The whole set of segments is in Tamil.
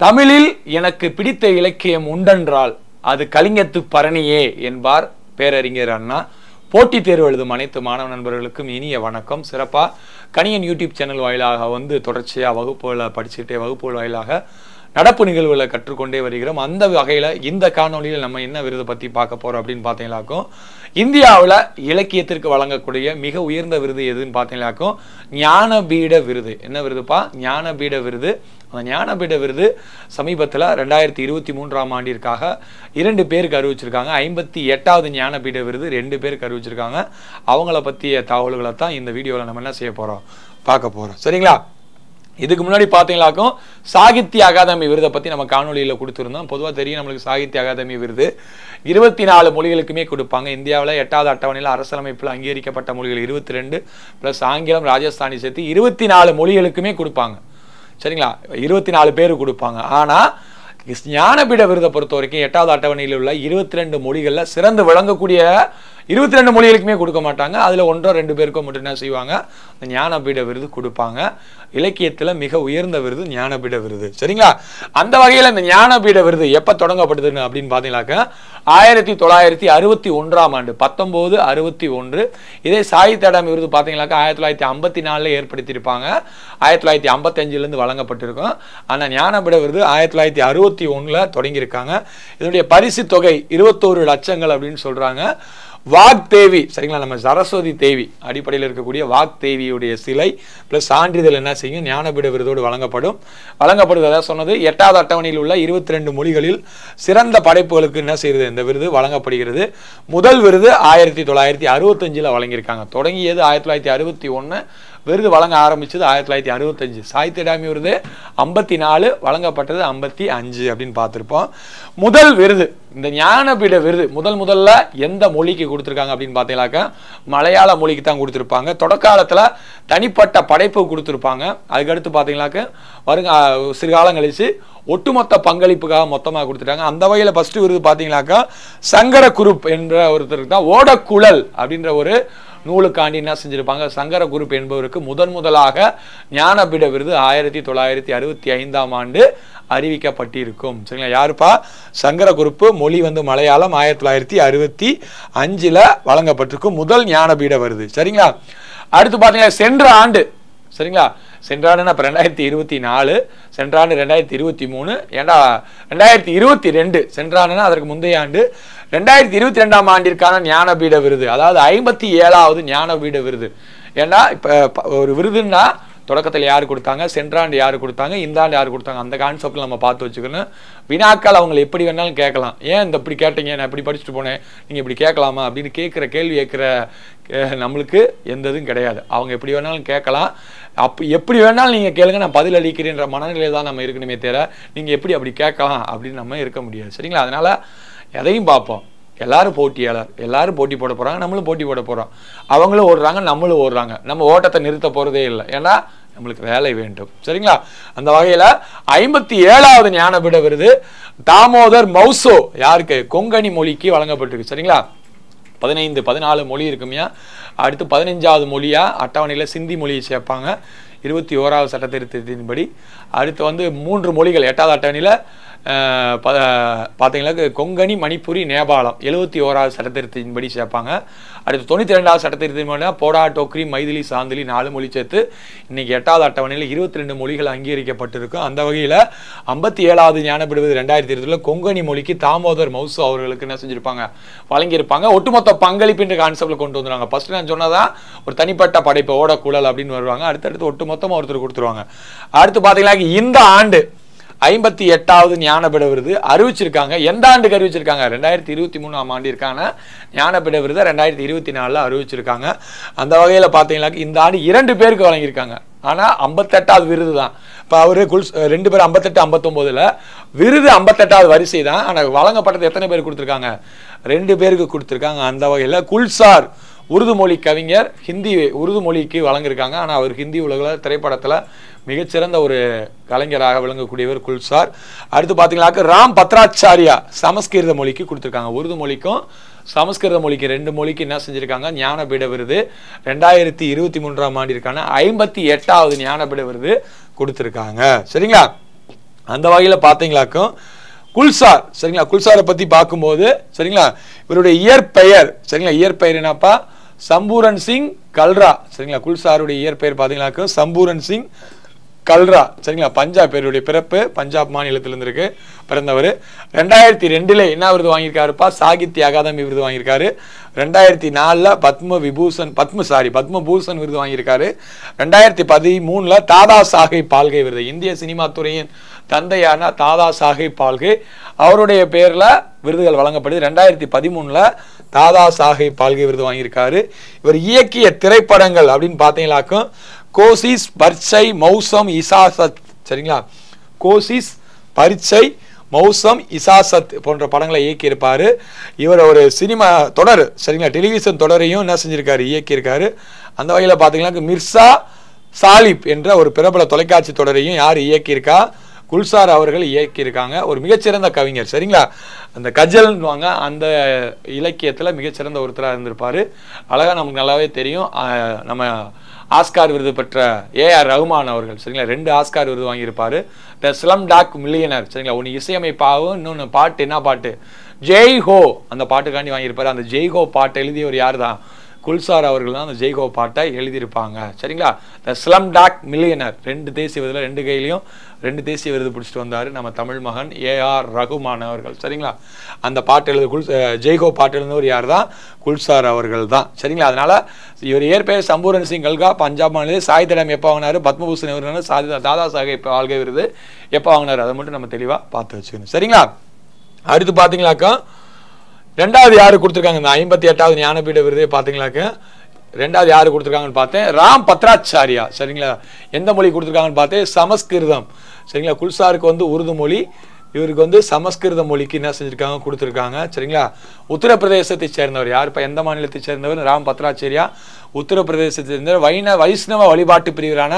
தமிழில் எனக்கு பிடித்த இலக்கியம் உண்டென்றால் அது கலிங்கத்து பரணியே என்பார் பேரறிஞர் அண்ணா. போட்டித் தேர்வு எழுதும் அனைத்து மாணவ நண்பர்களுக்கும் இனிய வணக்கம். சிறப்பா கனியன் யூடியூப் சேனல் வாயிலாக தொடர்ச்சியா வகுப்புகளை படிச்சுட்டே வகுப்புகள் வாயிலாக நடப்பு நிகழ்வுகளை கற்றுக்கொண்டே வருகிறோம். அந்த வகையில இந்த காணொலியில் நம்ம என்ன விருது பத்தி பார்க்க போறோம் அப்படின்னு பார்த்தீங்களாக்கும், இந்தியாவில் இலக்கியத்திற்கு வழங்கக்கூடிய மிக உயர்ந்த விருது எதுன்னு பார்த்தீங்களாக்கும் ஞானபீட விருது. என்ன விருதுப்பா? ஞானபீட விருது. அந்த ஞானபீட விருது சமீபத்தில் 2023ஆம் ஆண்டிற்காக 2 பேருக்கு அறிவிச்சிருக்காங்க. 58வது ஞானபீட விருது 2 பேருக்கு அறிவிச்சிருக்காங்க. அவங்கள பற்றிய தகவல்களை தான் இந்த வீடியோவில் நம்ம என்ன செய்ய போகிறோம், பார்க்க போகிறோம். சரிங்களா? இதுக்கு முன்னாடி பார்த்தீங்களாக்கும் சாகித்ய அகாதமி விருதை பற்றி நம்ம காணொலியில் கொடுத்துருந்தோம். பொதுவாக தெரியும் நம்மளுக்கு சாகித்ய அகாதமி விருது 24 மொழிகளுக்குமே கொடுப்பாங்க. இந்தியாவில் 8வது அட்டவணையில் அரசியலமைப்பில் அங்கீகரிக்கப்பட்ட மொழிகள் 22 ப்ளஸ் ஆங்கிலம் ராஜஸ்தானி சேர்த்து 24 மொழிகளுக்குமே கொடுப்பாங்க. சரிங்களா? 24 பேர் கொடுப்பாங்க. ஆனால் ஞானபீட விருதை பொறுத்த வரைக்கும் 8வது அட்டவணையில் உள்ள 22 மொழிகளில் சிறந்து விளங்கக்கூடிய 22 மொழிகளுக்குமே கொடுக்க மாட்டாங்க. அதில் 1-2 பேருக்கோ மட்டும் என்ன செய்வாங்க, அந்த ஞானபீட விருது கொடுப்பாங்க. இலக்கியத்தில் மிக உயர்ந்த விருது ஞானபீட விருது. சரிங்களா? அந்த வகையில் இந்த ஞானபீட விருது எப்போ தொடங்கப்படுதுன்னு அப்படின்னு பார்த்தீங்கன்னாக்க 1961ஆம் ஆண்டு 1961. இதே சாகித்ய அகாதமி விருது பார்த்தீங்கன்னாக்கா 1954 ஏற்படுத்தியிருப்பாங்க. 1955 வழங்கப்பட்டிருக்கும். ஆனால் ஞானபீட விருது 1961 தொடங்கியிருக்காங்க. இதனுடைய பரிசு தொகை 21 லட்சங்கள் அப்படின்னு சொல்றாங்க. வாக்தேவி, சரிங்களா, நம்ம சரஸ்வதி தேவி அடிப்படையில் இருக்கக்கூடிய வாக்தேவியுடைய சிலை பிளஸ் சான்றிதழ் என்ன செய்யும், ஞானபீட விருதோடு வழங்கப்படுவதாக சொன்னது. 8வது அட்டவணையில் உள்ள 22 மொழிகளில் சிறந்த படைப்புகளுக்கு என்ன செய்யுது, இந்த விருது வழங்கப்படுகிறது. முதல் விருது 1965 வழங்கியிருக்காங்க. தொடங்கியது 1961, விருது வழங்க ஆரம்பிச்சது 1965. சாகித்ய அகாதமி விருது 54, வழங்கப்பட்டது 55 அப்படின்னு பார்த்துருப்போம். முதல் விருது இந்த ஞானபீட விருது முதல்ல எந்த மொழிக்கு கொடுத்துருக்காங்க அப்படின்னு பார்த்தீங்கன்னாக்கா மலையாள மொழிக்கு தான் கொடுத்துருப்பாங்க. தொடக்காலத்தில் தனிப்பட்ட படைப்பு கொடுத்துருப்பாங்க. அதுக்கடுத்து பார்த்தீங்கன்னாக்க சிறுகாலம் கழிச்சு ஒட்டுமொத்த பங்களிப்புக்காக மொத்தமாக கொடுத்துட்டாங்க. அந்த வகையில் ஃபர்ஸ்ட் விருது பார்த்தீங்கன்னாக்கா சங்கர குரூப் என்ற ஒருத்தருக்கு தான் ஓடக்குழல் அப்படின்ற ஒரு நூலுக்காண்டி என்ன செஞ்சிருப்பாங்க, சங்கர குரூப் என்பவருக்கு முதலாக ஞானபீட விருது 1965ஆம் ஆண்டு அறிவிக்கப்பட்டிருக்கும். சரிங்களா? யாருப்பா? சங்கர குரூப். மொழி மலையாளம். 1965 வழங்கப்பட்டிருக்கும் முதல் ஞானபீட விருது. சரிங்களா? அடுத்து பார்த்தீங்கன்னா சென்ற ஆண்டு, சரிங்களா, சென்ற ஆண்டுனா இப்போ 2024, சென்ற ஆண்டு 2023, ஏண்டா 2022 சென்ற ஆண்டுனா அதற்கு முந்தைய ஆண்டு 2022ஆம் ஆண்டிற்கான ஞானபீட விருது, அதாவது 57வது ஞானபீட விருது. ஏன்னா இப்போ ஒரு விருதுன்னா தொடக்கத்தில் யார் கொடுத்தாங்க, சென்ற ஆண்டு யார் கொடுத்தாங்க, இந்த ஆண்டு யார் கொடுத்தாங்க, அந்த கான்செப்டில் நம்ம பார்த்து வச்சுக்கணும். வினாக்கள் அவங்க எப்படி வேணாலும் கேட்கலாம். ஏன் இந்த இப்படி கேட்டீங்க, நான் இப்படி படிச்சுட்டு போனேன், நீங்கள் இப்படி கேட்கலாமா அப்படின்னு கேள்வி கேட்குற நம்மளுக்கு எந்த இதுவும் கிடையாது. அவங்க எப்படி வேணாலும் கேட்கலாம். எப்படி வேணாலும் நீங்கள் கேளுங்க, நான் பதில் அளிக்கிறேன்ற மனநிலையில் தான் நம்ம இருக்கணுமே தவிர நீங்கள் எப்படி அப்படி கேட்கலாம் அப்படின்னு நம்ம இருக்க முடியாது. சரிங்களா? அதனால எதையும் பார்ப்போம். எல்லாரும் போட்டியாளர், எல்லாரும் போட்டி போட போறாங்க, நம்மளும் போட்டி போட போறோம். அவங்களும் ஓடுறாங்க, நம்மளும் ஓடுறாங்க. நம்ம ஓட்டத்தை நிறுத்த போறதே இல்லை. ஏன்னா நம்மளுக்கு வேலை வேண்டும். சரிங்களா? அந்த வகையில 57வது ஞானபீட விருது தாமோதர் மௌசோ யாருக்கு, கொங்கணி மொழிக்கு வழங்கப்பட்டிருக்கு. சரிங்களா? 14 மொழி இருக்குமையா. அடுத்து 15வது மொழியா அட்டவணையில் சிந்தி மொழியை சேர்ப்பாங்க 21வது சட்ட திருத்தத்தின்படி. அடுத்து 3 மொழிகள் 8வது அட்டவணையில் பார்த்தீங்கன்னா கொங்கணி, மணிப்புரி, நேபாளம் 71வது சட்டத்திருத்தின்படி சேர்ப்பாங்க. அடுத்து 92வது சட்டத்திருத்தின்படி போடா, டோக்ரி, மைதிலி, சாந்திலி 4 மொழி சேர்த்து இன்னைக்கு 8வது அட்டவணையில் 22 மொழிகள் அங்கீகரிக்கப்பட்டிருக்கும். அந்த வகையில் 57வது ஞானபீட விருது 2020 கொங்கணி மொழிக்கு தாமோதர் மௌசோ அவர்களுக்கு என்ன செஞ்சிருப்பாங்க, வழங்கியிருப்பாங்க. ஒட்டுமொத்த பங்களிப்புன்ற கான்செப்ட்ல கொண்டு வந்துருவாங்க. ஃபர்ஸ்ட் நான் சொன்னதான் ஒரு தனிப்பட்ட படைப்பு ஓடக்குழல் அப்படின்னு வருவாங்க. அடுத்தடுத்து ஒட்டுமொத்தமாக ஒருத்தர் கொடுத்துருவாங்க. அடுத்து பார்த்தீங்கன்னா இந்த ஆண்டு 58வது ஞானபீட விருது அறிவிச்சிருக்காங்க. எந்த ஆண்டுக்கு அறிவிச்சிருக்காங்க? 2023ஆம் ஆண்டிற்கான ஞானபீட விருது 2024 அறிவிச்சிருக்காங்க. அந்த வகையில் பார்த்தீங்கன்னா இந்த ஆண்டு 2 பேருக்கு வழங்கியிருக்காங்க. ஆனால் 58வது விருது தான். இப்போ அவரு 2 பேர் 58, 59 விருது 58வது வரிசை தான். ஆனால் வழங்கப்பட்டது எத்தனை பேர் கொடுத்துருக்காங்க? 2 பேருக்கு கொடுத்துருக்காங்க. அந்த வகையில் குல்சார் உருது மொழி கவிஞர் ஹிந்தி உருது மொழிக்கு வழங்கியிருக்காங்க. ஆனால் அவர் ஹிந்தி உலகில் திரைப்படத்தில் மிகச்சிறந்த ஒரு கலைஞராக விளங்கக்கூடியவர் குல்சார். அடுத்து பார்த்தீங்கன்னாக்க ராம் பத்ராச்சாரியா சமஸ்கிருத மொழிக்கு கொடுத்துருக்காங்க. உருது மொழிக்கும் சமஸ்கிருத மொழிக்கு 2 மொழிக்கு என்ன செஞ்சிருக்காங்க, ஞானபீட விருது 2023ஆம் ஆண்டிற்கான 58வது ஞானபீட விருது கொடுத்துருக்காங்க. சரிங்களா? அந்த வகையில் பார்த்தீங்களாக்கும் குல்சார் சரிங்களா, குல்சாரை பற்றி பார்க்கும்போது சரிங்களா, இவருடைய இயற்பெயர் சரிங்களா, இயற்பெயர் என்னப்பா சம்பூரன் சிங் கல்ரா சரிங்களா. குல்சாருடைய இயற்பெயர் பார்த்தீங்களாக்கும் சம்பூரன் சிங் கல்ரா சரிங்களா. பஞ்சாப் பேருடைய பிறப்பு பஞ்சாப் மாநிலத்திலிருந்து இருக்கு பிறந்தவர். 2002 என்ன விருது வாங்கியிருக்காருப்பா, சாகித்ய அகாதமி விருது வாங்கியிருக்காரு. 2004 பத்மபூஷன் விருது வாங்கியிருக்காரு. 2013 தாதா சாஹேப் பால்கே விருது, இந்திய சினிமா துறையின் தந்தையான தாதா சாஹேப் பால்கே அவருடைய பேர்ல விருதுகள் வழங்கப்படுது. 2013 தாதா சாஹேப் பால்கே விருது வாங்கியிருக்காரு. இவர் இயக்கிய திரைப்படங்கள் அப்படின்னு பார்த்தீங்களாக்கும் கோசிஸ், பர்ச்சை, மௌசம், இசாசத் சரிங்களா. கோசிஸ், பர்ச்சை, மௌசம், இசாசத் போன்ற படங்களை இயக்கியிருப்பாரு. இவர் ஒரு சினிமா தொடர் சரிங்களா, டெலிவிஷன் தொடரையும் என்ன செஞ்சிருக்காரு, இயக்கியிருக்காரு. அந்த வகையில் பார்த்தீங்கன்னா மிர்சா சாலிப் என்ற ஒரு பிரபல தொலைக்காட்சி தொடரையும் யார் இயக்கியிருக்கா, குல்சார் அவர்கள் இயக்கியிருக்காங்க. ஒரு மிகச்சிறந்த கவிஞர் சரிங்களா. அந்த கஜல்வாங்க அந்த இலக்கியத்தில் மிகச்சிறந்த ஒருத்தராக இருந்திருப்பார். அழகாக நமக்கு நல்லாவே தெரியும். நம்ம ஆஸ்கார் விருது பெற்ற ஏஆர் ரஹ்மான் அவர்கள் சரிங்களா 2 ஆஸ்கார் விருது வாங்கியிருப்பார். த ஸ்லம் டாக் மில்லியனர் சரிங்களா, ஒன்று இசையமைப்பாகவும் இன்னொன்று பாட்டு, என்ன பாட்டு, ஜெய் ஹோ அந்த பாட்டுக்காண்டி வாங்கியிருப்பார். அந்த ஜெய் ஹோ பாட்டை எழுதியவர் யார் தான், குல்சார் அவர்கள் தான் அந்த ஜெய் ஹோ பாட்டை எழுதியிருப்பாங்க சரிங்களா. த ஸ்லம் டாக் மில்லியனர் 2 தேசிய விருதில் 2 கையிலையும் 2 தேசிய விருது பிடிச்சிட்டு வந்தார் நம்ம தமிழ் மகன் ஏஆர் ரஹ்மான் அவர்கள் சரிங்களா. அந்த பாட்டு ஜெய்கோ பாட்டு எழுந்தவர் யார் தான், குல்சார் அவர்கள் தான் சரிங்களா. அதனால இவர் இயற்பெயர் சம்பூரன் சிங் கல்கா, பஞ்சாப் மாநில. சாகித்யம் எப்போ வாங்கினார், பத்மபூஷன் விருது, தாதா சாஹேப் பால்கே விருது எப்போ வாங்கினார், அதை மட்டும் நம்ம தெளிவாக பார்த்து வச்சுக்கணும் சரிங்களா. அடுத்து பார்த்தீங்களாக்கா 2வது யாரு கொடுத்துருக்காங்க, இந்த 58வது ஞானபீட விருதே பார்த்தீங்களாக்க 2வது யாரு கொடுத்துருக்காங்கன்னு பார்த்தேன், ராம் பத்ராச்சாரியா சரிங்களா. எந்த மொழி கொடுத்துருக்காங்கன்னு பார்த்தேன், சமஸ்கிருதம் சரிங்களா. குல்சாருக்கு வந்து உருது மொழி, இவருக்கு வந்து சமஸ்கிருத மொழிக்கு என்ன செஞ்சிருக்காங்க, கொடுத்துருக்காங்க சரிங்களா. உத்தரப்பிரதேசத்தை சேர்ந்தவர் யாருப்பா, எந்த மாநிலத்தை சேர்ந்தவர், ராம் பத்ராச்சாரியா உத்தரப்பிரதேசத்தை சேர்ந்தவர். வைஷ்ணவ வழிபாட்டு பிரிவரான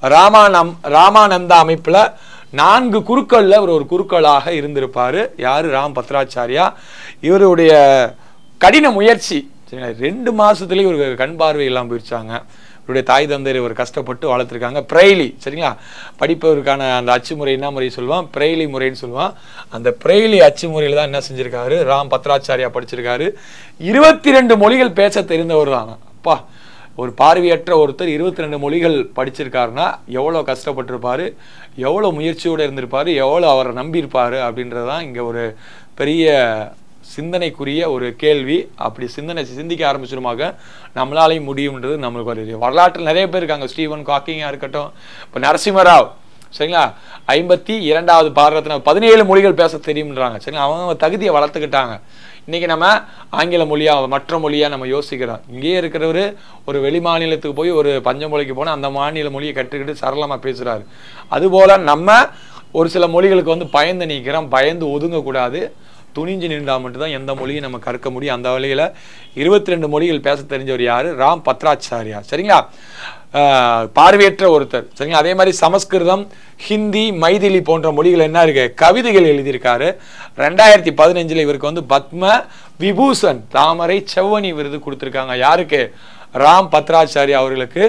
ராமானந்தா அமைப்பில் 4 குருக்கள்ல ஒரு குருக்களாக இருந்திருப்பாரு யாரு, ராம் பத்ராச்சாரியா. இவருடைய கடின முயற்சி சரிங்களா, 2 மாசத்துலேயே இவருக்கு கண் பார்வை இல்லாமல் போயிடுச்சாங்க. இவருடைய தாய் தந்தையர் இவர் கஷ்டப்பட்டு வளர்த்துருக்காங்க. பிரெய்லி சரிங்களா, படிப்பவருக்கான அந்த அச்சு முறை என்ன முறை சொல்லுவான், பிரெய்லி முறைன்னு சொல்லுவான். அந்த பிரெய்லி அச்சு முறையில் தான் என்ன செஞ்சிருக்காரு, ராம் பத்ராச்சாரியா படிச்சிருக்காரு. 22 மொழிகள் பேச தெரிந்தவர் தான். அப்பா, ஒரு பார்வையற்ற ஒருத்தர் 22 மொழிகள் படிச்சிருக்காருன்னா எவ்வளோ கஷ்டப்பட்டிருப்பாரு, எவ்வளோ முயற்சியோடு இருந்திருப்பாரு, எவ்வளோ அவரை நம்பியிருப்பாரு அப்படின்றதான் இங்கே ஒரு பெரிய சிந்தனைக்குரிய ஒரு கேள்வி. அப்படி சிந்திக்க ஆரம்பிச்சிருமாக நம்மளாலையும் முடியும்ன்றது நம்மளுக்கு ஒரு வரலாற்றில் நிறைய பேர் இருக்காங்க. ஸ்டீவன் ஹாக்கிங்கா இருக்கட்டும், இப்போ நரசிம்மராவ் சரிங்களா, 52வது பாரதத்தில் 17 மொழிகள் பேச தெரியும்ன்றாங்க சரிங்களா. அவங்க தகுதியை வளர்த்துக்கிட்டாங்க. இன்னைக்கு நம்ம ஆங்கில மொழியா மற்ற மொழியா நம்ம யோசிக்கிறோம். இங்கேயே இருக்கிறவர் ஒரு வெளி மாநிலத்துக்கு போய் ஒரு பஞ்சமொழிக்கு போனால் அந்த மாநில மொழியை கற்றுக்கிட்டு சரளமாக பேசுகிறாரு. அதுபோல் நம்ம ஒரு சில மொழிகளுக்கு வந்து பயந்து நிற்கிறோம். பயந்து ஒதுங்கக்கூடாது, துணிஞ்சு நின்றால் மட்டும்தான் எந்த மொழியும் நம்ம கற்க முடியும். அந்த வழியில் 22 மொழிகள் பேச தெரிஞ்சவர் யார், ராம் பத்ராச்சாரியா சரிங்களா. பார்வையற்ற ஒருத்தர் சரிங்களா. அதே மாதிரி சமஸ்கிருதம், ஹிந்தி, மைதிலி போன்ற மொழிகள் என்ன இருக்கு, கவிதைகள் எழுதியிருக்காரு. 2015 இவருக்கு வந்து பத்ம விபூஷன் தாமரை செவ்வனி விருது கொடுத்துருக்காங்க. யாருக்கு, ராம் பத்ராச்சாரியா அவர்களுக்கு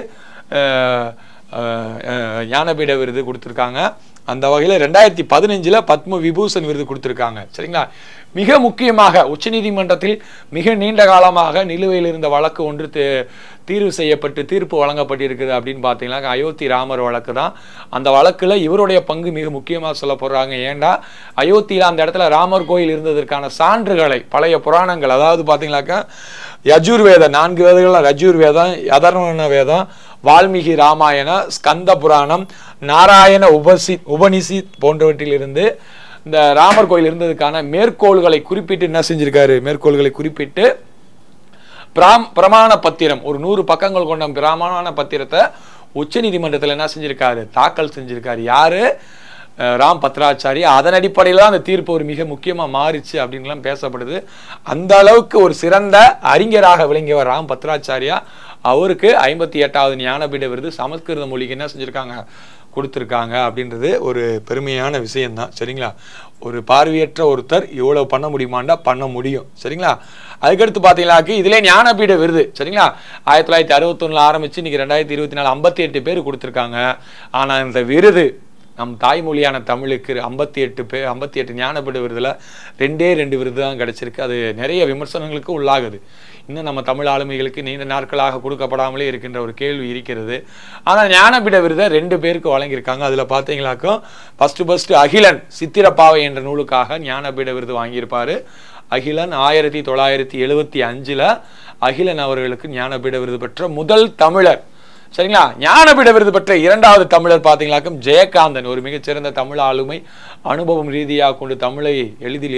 ஞானபீட விருது கொடுத்துருக்காங்க. அந்த வகையில் 2015 பத்ம விபூஷன் விருது கொடுத்துருக்காங்க சரிங்களா. மிக முக்கியமாக உச்சநீதிமன்றத்தில் மிக நீண்ட காலமாக நிலுவையில் இருந்த வழக்கு ஒன்று தீர்வு செய்யப்பட்டு தீர்ப்பு வழங்கப்பட்டிருக்குது அப்படின்னு பார்த்தீங்கன்னா அயோத்தி ராமர் வழக்கு தான். அந்த வழக்கில் இவருடைய பங்கு மிக முக்கியமாக சொல்ல போடுறாங்க. ஏண்டா அயோத்தியில் அந்த இடத்துல ராமர் கோயில் இருந்ததற்கான சான்றுகளை பழைய புராணங்கள், அதாவது பார்த்தீங்கன்னாக்கா யஜுர்வேத 4 வேதங்கள், ரஜுர்வேதம், அதர்வண வேதம், வால்மீகி ராமாயண, ஸ்கந்த புராணம், நாராயண உபனிஷத் போன்றவற்றிலிருந்து இந்த ராமர் கோயில் இருந்ததுக்கான மேற்கோள்களை குறிப்பிட்டு என்ன செஞ்சிருக்காரு, மேற்கோள்களை குறிப்பிட்டு பிரமாண பத்திரம் ஒரு 100 பக்கங்கள் கொண்ட பிரமாண பத்திரத்தை உச்ச நீதிமன்றத்தில் என்ன செஞ்சிருக்காரு, தாக்கல் செஞ்சிருக்காரு. யாரு, ராம் பத்ராச்சாரியா. அதன் அடிப்படையில் தான் அந்த தீர்ப்பு ஒரு மிக முக்கியமாக மாறிச்சு அப்படின்லாம் பேசப்படுது. அந்த அளவுக்கு ஒரு சிறந்த அறிஞராக விளங்கியவர் ராம் பத்ராச்சாரியா. அவருக்கு 58வது ஞானபீட விருது சமஸ்கிருத மொழிக்கு என்ன செஞ்சுருக்காங்க, கொடுத்துருக்காங்க அப்படின்றது ஒரு பெருமையான விஷயம்தான் சரிங்களா. ஒரு பார்வையற்ற ஒருத்தர் இவ்வளோ பண்ண முடியுமாண்டா பண்ண முடியும் சரிங்களா. அதுக்கடுத்து பார்த்தீங்கன்னாக்கு இதிலே ஞானபீட விருது சரிங்களா 1961 ஆரம்பிச்சு இன்னைக்கு 2024 58 பேர் கொடுத்துருக்காங்க. ஆனால் இந்த விருது நம் தாய்மொழியான தமிழுக்கு 58 ஞானபீட விருதுல 2 விருது தான் கிடைச்சிருக்கு. அது நிறைய விமர்சனங்களுக்கு உள்ளாகுது. இன்னும் நம்ம தமிழ் ஆளுமைகளுக்கு நீண்ட நாட்களாக கொடுக்கப்படாமலே இருக்கின்ற ஒரு கேள்வி இருக்கிறது. ஆனால் ஞானபீட விருதை 2 பேருக்கு வழங்கியிருக்காங்க. அதில் பார்த்தீங்களாக்கும் ஃபர்ஸ்ட் அகிலன் சித்திரப்பாவை என்ற நூலுக்காக ஞானபீட விருது வாங்கியிருப்பாரு. அகிலன் 1975 அகிலன் அவர்களுக்கு ஞானபீட விருது பெற்ற முதல் தமிழர். சரிங்களா? ஞானபீட விருது பெற்ற 2வது தமிழர் பார்த்தீங்களாக்கும் ஜெயகாந்தன், ஒரு மிகச்சிறந்த தமிழ் ஆளுமை, அனுபவம் ரீதியாக கொண்டு தமிழை எளிதில்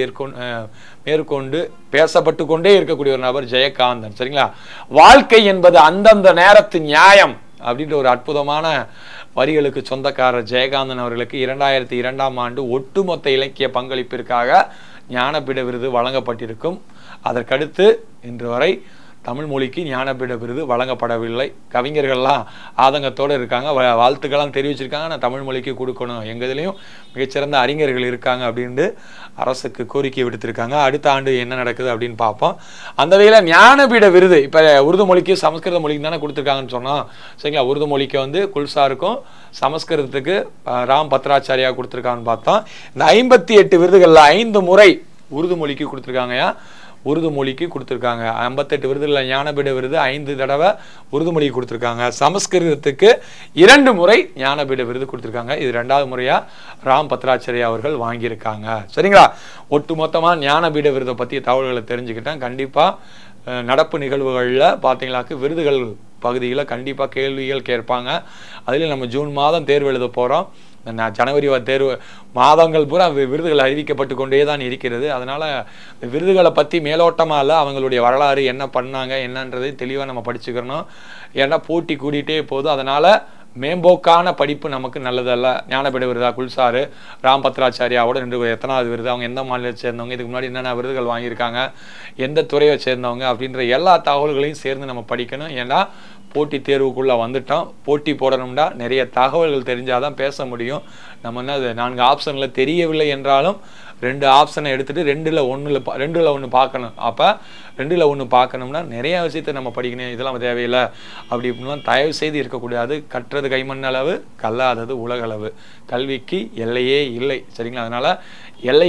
மேற்கொண்டு பேசப்பட்டு கொண்டே இருக்கக்கூடிய ஒரு நபர் ஜெயகாந்தன். சரிங்களா? வாழ்க்கை என்பது அந்தந்த நேரத்து நியாயம் அப்படின்ற ஒரு அற்புதமான வரிகளுக்கு சொந்தக்காரர் ஜெயகாந்தன் அவர்களுக்கு 2002ஆம் ஆண்டு ஒட்டுமொத்த இலக்கிய பங்களிப்பிற்காக ஞானபீட விருது வழங்கப்பட்டிருக்கும். அதற்கடுத்து இன்று வரை தமிழ் மொழிக்கு ஞானபீட விருது வழங்கப்படவில்லை. கவிஞர்கள்லாம் ஆதங்கத்தோடு இருக்காங்க, வாழ்த்துக்கெல்லாம் தெரிவிச்சிருக்காங்க. நான் தமிழ் மொழிக்கு கொடுக்கணும், எங்கள் இதுலேயும் மிகச்சிறந்த அறிஞர்கள் இருக்காங்க அப்படின்ட்டு அரசுக்கு கோரிக்கை விடுத்திருக்காங்க. அடுத்த ஆண்டு என்ன நடக்குது அப்படின்னு பார்ப்போம். அந்த வகையில் ஞானபீட விருது இப்போ உருது மொழிக்கு சமஸ்கிருத மொழிக்கு தானே கொடுத்துருக்காங்கன்னு சொன்னோம். சரிங்களா? உருது மொழிக்கு வந்து குல்சாருக்கும் சமஸ்கிருதத்துக்கு ராம் பத்ராச்சாரியா கொடுத்துருக்காங்கன்னு பார்த்தோம். இந்த 58 விருதுகளில் 5 முறை உருது மொழிக்கு கொடுத்துருக்காங்கயா. உருது மொழிக்கு கொடுத்துருக்காங்க. 58 விருதுகளில் ஞானபீட விருது 5 தடவை உருது மொழிக்கு கொடுத்துருக்காங்க. சமஸ்கிருதத்துக்கு 2 முறை ஞானபீட விருது கொடுத்துருக்காங்க. இது 2வது முறையா ராம் பத்ராச்சாரியா அவர்கள் வாங்கியிருக்காங்க. சரிங்களா? ஒட்டுமொத்தமாக ஞானபீட விருதை பற்றிய தகவல்களை தெரிஞ்சுக்கிட்டேன். கண்டிப்பாக நடப்பு நிகழ்வுகளில் பார்த்தீங்களாக்கு விருதுகள் பகுதியில் கண்டிப்பாக கேள்விகள் கேட்பாங்க. அதில் நம்ம ஜூன் மாதம் தேர்வு எழுத போகிறோம். ஜனவரி தேர்வு மாதங்கள் பூரா விருதுகள் அறிவிக்கப்பட்டு கொண்டே தான் இருக்கிறது. அதனால் விருதுகளை பற்றி மேலோட்டமாக இல்லை, அவங்களுடைய வரலாறு என்ன பண்ணாங்க என்னன்றதை தெளிவாக நம்ம படிச்சுக்கிறணும். ஏன்னா போட்டி கூட்டிகிட்டே போகுது. அதனால் மேம்போக்கான படிப்பு நமக்கு நல்லதல்ல. ஞானபீட விருதா குல்சாரு ராம் பத்ராச்சாரியாவோட 2 எத்தனாவது விருது, அவங்க எந்த மாநிலத்தை சேர்ந்தவங்க, இதுக்கு முன்னாடி என்னென்ன விருதுகள் வாங்கியிருக்காங்க, எந்த துறையை சேர்ந்தவங்க அப்படின்ற எல்லா தகவல்களையும் சேர்ந்து நம்ம படிக்கணும். ஏன்னா போட்டி தேர்வுக்குள்ளே வந்துட்டோம். போட்டி போடணும்னா நிறைய தகவல்கள் தெரிஞ்சாதான் பேச முடியும். நம்ம என்ன 4 ஆப்ஷனில் தெரியவில்லை என்றாலும் 2 ஆப்ஷனை எடுத்துகிட்டு 2ல் 1 பார்க்கணும். அப்போ 2ல் 1 பார்க்கணும்னா நிறைய விஷயத்தை நம்ம படிக்கணும். இதெல்லாம் தேவையில்லை அப்படி இப்படிலாம் தயவு செய்து இருக்கக்கூடாது. கற்றது கைமண் அளவு, கல்லாதது உலகளவு. கல்விக்கு எல்லையே இல்லை. சரிங்களா? அதனால் எல்லை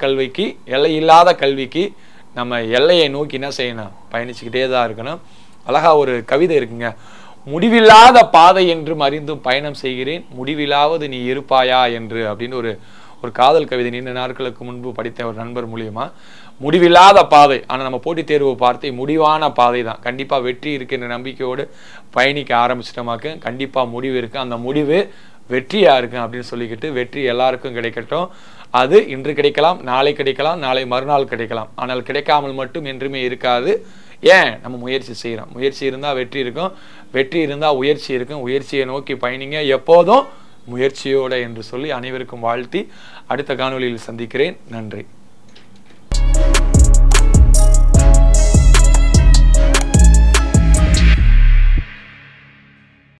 இல்லாத கல்விக்கு நம்ம எல்லையை நோக்கி என்ன செய்யணும்? பயணிச்சுக்கிட்டே தான் இருக்கணும். அழகா ஒரு கவிதை இருக்குங்க. முடிவில்லாத பாதை என்று அறிந்தும் பயணம் செய்கிறேன், முடிவில்லாவது நீ இருப்பாயா என்று அப்படின்னு ஒரு காதல் கவிதை நீண்ட நாட்களுக்கு முன்பு படித்த ஒரு நண்பர் மூலியமா. முடிவில்லாத பாதை, ஆனால் நம்ம போட்டித் தேர்வு பார்த்து முடிவான பாதை தான். கண்டிப்பாக வெற்றி இருக்கின்ற நம்பிக்கையோடு பயணிக்க ஆரம்பிச்சிட்டோமாக்கு கண்டிப்பாக முடிவு இருக்கு. அந்த முடிவு வெற்றியா இருக்கு அப்படின்னு சொல்லிக்கிட்டு வெற்றி எல்லாருக்கும் கிடைக்கட்டும். அது இன்று கிடைக்கலாம், நாளை கிடைக்கலாம், நாளை மறுநாள் கிடைக்கலாம். ஆனால் கிடைக்காமல் மட்டும் என்றுமே இருக்காது. ஏன்? நம்ம முயற்சி செய்கிறோம். முயற்சி இருந்தால் வெற்றி இருக்கும், வெற்றி இருந்தால் உயர்ச்சி இருக்கும். உயர்ச்சியை நோக்கி பயணிங்க எப்போதும் முயற்சியோட என்று சொல்லி அனைவருக்கும் வாழ்த்தி அடுத்த காணொளியில் சந்திக்கிறேன். நன்றி.